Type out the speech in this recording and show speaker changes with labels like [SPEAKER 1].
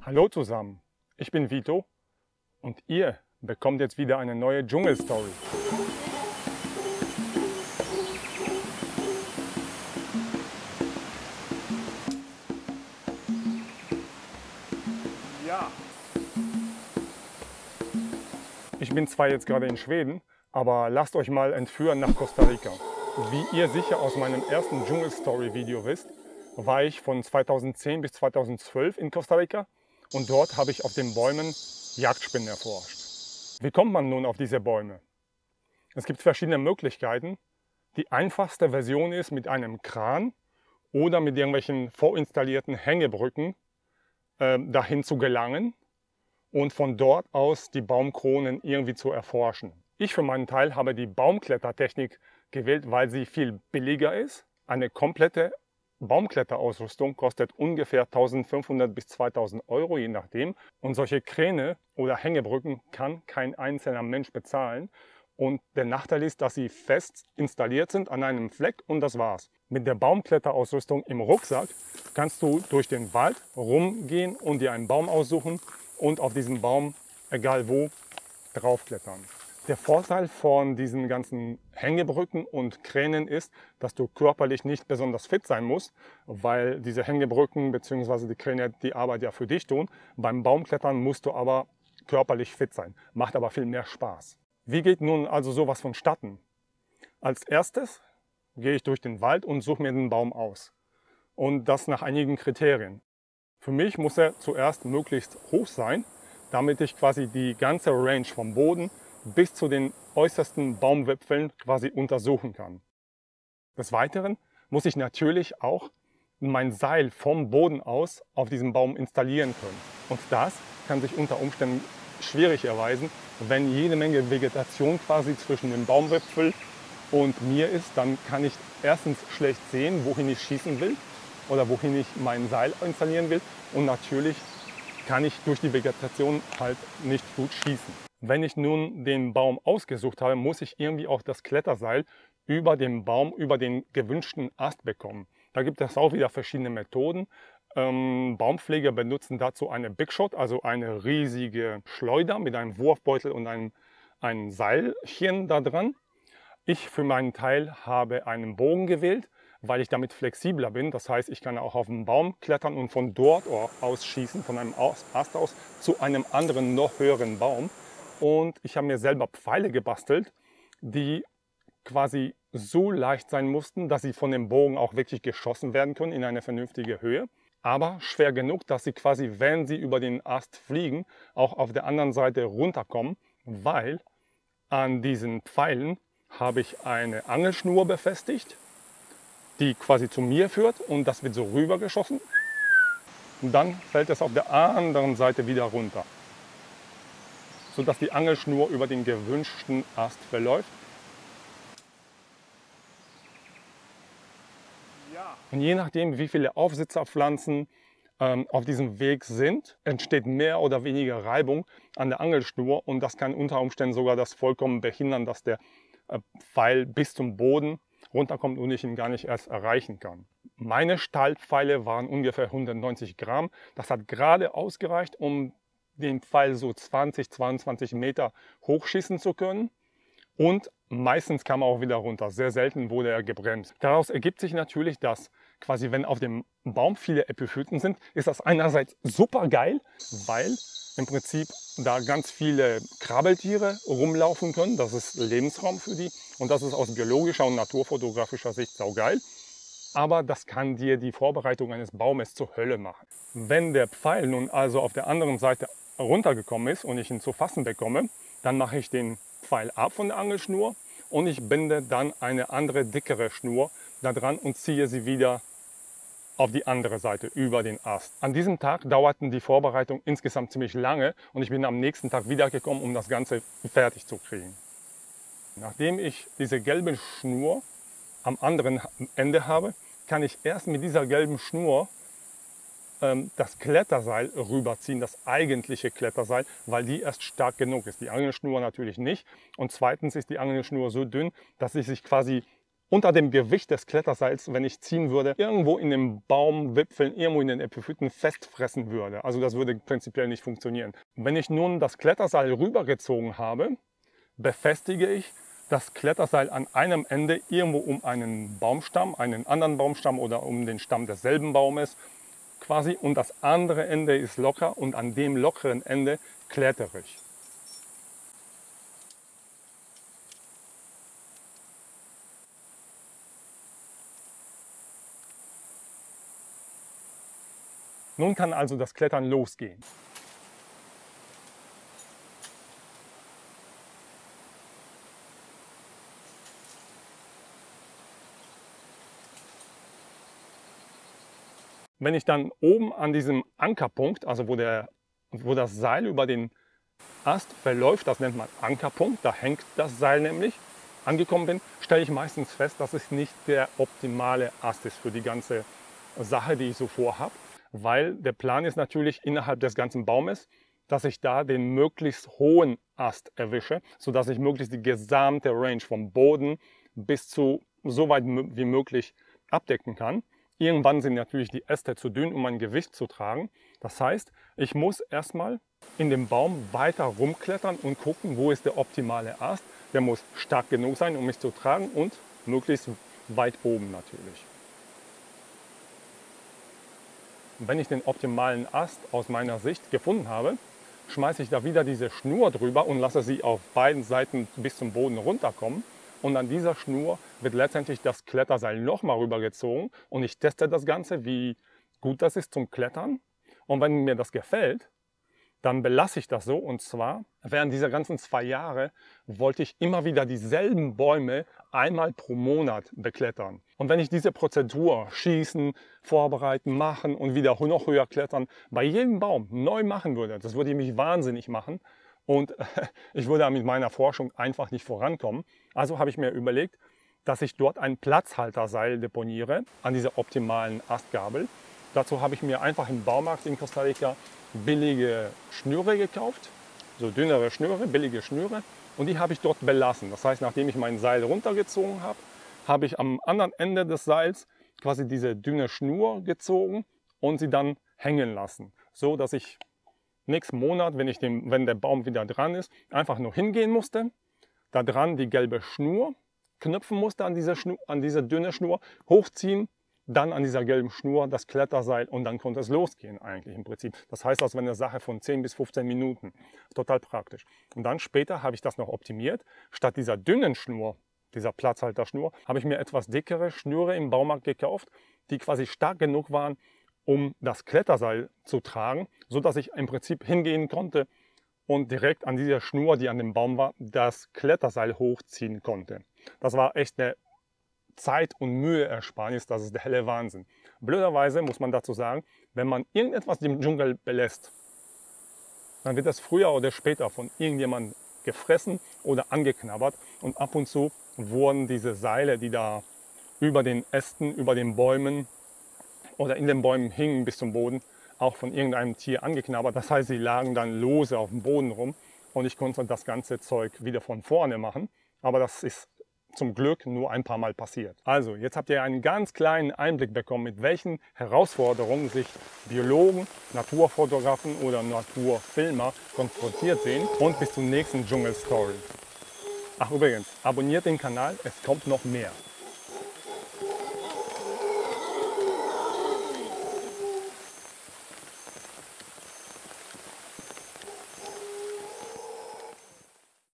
[SPEAKER 1] Hallo zusammen, ich bin Vito und ihr bekommt jetzt wieder eine neue Dschungelstory. Ja. Ich bin zwar jetzt gerade in Schweden, aber lasst euch mal entführen nach Costa Rica. Wie ihr sicher aus meinem ersten Dschungelstory-Video wisst, war ich von 2010 bis 2012 in Costa Rica und dort habe ich auf den Bäumen Jagdspinnen erforscht. Wie kommt man nun auf diese Bäume? Es gibt verschiedene Möglichkeiten. Die einfachste Version ist mit einem Kran oder mit irgendwelchen vorinstallierten Hängebrücken dahin zu gelangen und von dort aus die Baumkronen irgendwie zu erforschen. Ich für meinen Teil habe die Baumklettertechnik gewählt, weil sie viel billiger ist. Eine komplette Baumkletterausrüstung kostet ungefähr 1500 bis 2000 Euro, je nachdem. Und solche Kräne oder Hängebrücken kann kein einzelner Mensch bezahlen. Und der Nachteil ist, dass sie fest installiert sind an einem Fleck und das war's. Mit der Baumkletterausrüstung im Rucksack kannst du durch den Wald rumgehen und dir einen Baum aussuchen und auf diesen Baum, egal wo, draufklettern. Der Vorteil von diesen ganzen Hängebrücken und Kränen ist, dass du körperlich nicht besonders fit sein musst, weil diese Hängebrücken bzw. die Kräne die Arbeit ja für dich tun. Beim Baumklettern musst du aber körperlich fit sein, macht aber viel mehr Spaß. Wie geht nun also sowas vonstatten? Als erstes gehe ich durch den Wald und suche mir den Baum aus. Und das nach einigen Kriterien. Für mich muss er zuerst möglichst hoch sein, damit ich quasi die ganze Range vom Boden bis zu den äußersten Baumwipfeln quasi untersuchen kann. Des Weiteren muss ich natürlich auch mein Seil vom Boden aus auf diesem Baum installieren können. Und das kann sich unter Umständen schwierig erweisen, wenn jede Menge Vegetation quasi zwischen dem Baumwipfel und mir ist. Dann kann ich erstens schlecht sehen, wohin ich schießen will oder wohin ich mein Seil installieren will. Und natürlich kann ich durch die Vegetation halt nicht gut schießen. Wenn ich nun den Baum ausgesucht habe, muss ich irgendwie auch das Kletterseil über den Baum, über den gewünschten Ast bekommen. Da gibt es auch wieder verschiedene Methoden. Baumpfleger benutzen dazu eine Big Shot, also eine riesige Schleuder mit einem Wurfbeutel und ein Seilchen da dran. Ich für meinen Teil habe einen Bogen gewählt, weil ich damit flexibler bin. Das heißt, ich kann auch auf den Baum klettern und von dort aus schießen, von einem Ast aus zu einem anderen, noch höheren Baum. Und ich habe mir selber Pfeile gebastelt, die quasi so leicht sein mussten, dass sie von dem Bogen auch wirklich geschossen werden können in eine vernünftige Höhe. Aber schwer genug, dass sie quasi, wenn sie über den Ast fliegen, auch auf der anderen Seite runterkommen, weil an diesen Pfeilen habe ich eine Angelschnur befestigt, die quasi zu mir führt und das wird so rüber geschossen. Und dann fällt es auf der anderen Seite wieder runter, sodass die Angelschnur über den gewünschten Ast verläuft. Und je nachdem, wie viele Aufsitzerpflanzen auf diesem Weg sind, entsteht mehr oder weniger Reibung an der Angelschnur und das kann unter Umständen sogar das vollkommen behindern, dass der Pfeil bis zum Boden runterkommt und ich ihn gar nicht erst erreichen kann. Meine Stahlpfeile waren ungefähr 190 Gramm. Das hat gerade ausgereicht, um den Pfeil so 20, 22 Meter hochschießen zu können. Und meistens kam er auch wieder runter. Sehr selten wurde er gebremst. Daraus ergibt sich natürlich, dass quasi, wenn auf dem Baum viele Epiphyten sind, ist das einerseits super geil, weil im Prinzip da ganz viele Krabbeltiere rumlaufen können. Das ist Lebensraum für die und das ist aus biologischer und naturfotografischer Sicht saugeil. Aber das kann dir die Vorbereitung eines Baumes zur Hölle machen. Wenn der Pfeil nun also auf der anderen Seite runtergekommen ist und ich ihn zu fassen bekomme, dann mache ich den Pfeil ab von der Angelschnur und ich binde dann eine andere, dickere Schnur da dran und ziehe sie wieder auf die andere Seite über den Ast. An diesem Tag dauerten die Vorbereitungen insgesamt ziemlich lange und ich bin am nächsten Tag wiedergekommen, um das Ganze fertig zu kriegen. Nachdem ich diese gelbe Schnur am anderen Ende habe, kann ich erst mit dieser gelben Schnur das Kletterseil rüberziehen, das eigentliche Kletterseil, weil die erst stark genug ist. Die Angelschnur natürlich nicht. Und zweitens ist die Angelschnur so dünn, dass sie sich quasi unter dem Gewicht des Kletterseils, wenn ich ziehen würde, irgendwo in den Baumwipfeln, irgendwo in den Epiphyten festfressen würde. Also das würde prinzipiell nicht funktionieren. Wenn ich nun das Kletterseil rübergezogen habe, befestige ich das Kletterseil an einem Ende irgendwo um einen Baumstamm, einen anderen Baumstamm oder um den Stamm desselben Baumes quasi, und das andere Ende ist locker und an dem lockeren Ende klettere ich. Nun kann also das Klettern losgehen. Wenn ich dann oben an diesem Ankerpunkt, also wo das Seil über den Ast verläuft, das nennt man Ankerpunkt, da hängt das Seil nämlich, angekommen bin, stelle ich meistens fest, dass es nicht der optimale Ast ist für die ganze Sache, die ich so vorhabe. Weil der Plan ist natürlich innerhalb des ganzen Baumes, dass ich da den möglichst hohen Ast erwische, sodass ich möglichst die gesamte Range vom Boden bis zu so weit wie möglich abdecken kann. Irgendwann sind natürlich die Äste zu dünn, um mein Gewicht zu tragen. Das heißt, ich muss erstmal in dem Baum weiter rumklettern und gucken, wo ist der optimale Ast. Der muss stark genug sein, um mich zu tragen, und möglichst weit oben natürlich. Wenn ich den optimalen Ast aus meiner Sicht gefunden habe, schmeiße ich da wieder diese Schnur drüber und lasse sie auf beiden Seiten bis zum Boden runterkommen. Und an dieser Schnur wird letztendlich das Kletterseil nochmal rübergezogen und ich teste das Ganze, wie gut das ist zum Klettern. Und wenn mir das gefällt, dann belasse ich das so. Und zwar während dieser ganzen 2 Jahre wollte ich immer wieder dieselben Bäume einmal pro Monat beklettern. Und wenn ich diese Prozedur schießen, vorbereiten, machen und wieder noch höher klettern bei jedem Baum neu machen würde, das würde mich wahnsinnig machen. Und ich würde mit meiner Forschung einfach nicht vorankommen. Also habe ich mir überlegt, dass ich dort ein Platzhalterseil deponiere an dieser optimalen Astgabel. Dazu habe ich mir einfach im Baumarkt in Costa Rica billige Schnüre gekauft, so dünnere Schnüre, billige Schnüre, und die habe ich dort belassen. Das heißt, nachdem ich mein Seil runtergezogen habe, habe ich am anderen Ende des Seils quasi diese dünne Schnur gezogen und sie dann hängen lassen, so dass ich nächsten Monat, wenn der Baum wieder dran ist, einfach nur hingehen musste, da dran die gelbe Schnur knüpfen musste an diese dünne Schnur, hochziehen, dann an dieser gelben Schnur das Kletterseil und dann konnte es losgehen eigentlich im Prinzip. Das heißt, das war eine Sache von 10 bis 15 Minuten. Total praktisch. Und dann später habe ich das noch optimiert. Statt dieser dünnen Schnur, dieser Platzhalterschnur, habe ich mir etwas dickere Schnüre im Baumarkt gekauft, die quasi stark genug waren, um das Kletterseil zu tragen, sodass ich im Prinzip hingehen konnte und direkt an dieser Schnur, die an dem Baum war, das Kletterseil hochziehen konnte. Das war echt eine Zeit- und Müheersparnis, das ist der helle Wahnsinn. Blöderweise muss man dazu sagen, wenn man irgendetwas im Dschungel belässt, dann wird das früher oder später von irgendjemandem gefressen oder angeknabbert, und ab und zu wurden diese Seile, die da über den Ästen, über den Bäumen oder in den Bäumen hingen bis zum Boden, auch von irgendeinem Tier angeknabbert. Das heißt, sie lagen dann lose auf dem Boden rum und ich konnte das ganze Zeug wieder von vorne machen, aber das ist zum Glück nur ein paar Mal passiert. Also, jetzt habt ihr einen ganz kleinen Einblick bekommen, mit welchen Herausforderungen sich Biologen, Naturfotografen oder Naturfilmer konfrontiert sehen. Und bis zur nächsten Dschungelstory. Ach übrigens, abonniert den Kanal, es kommt noch mehr.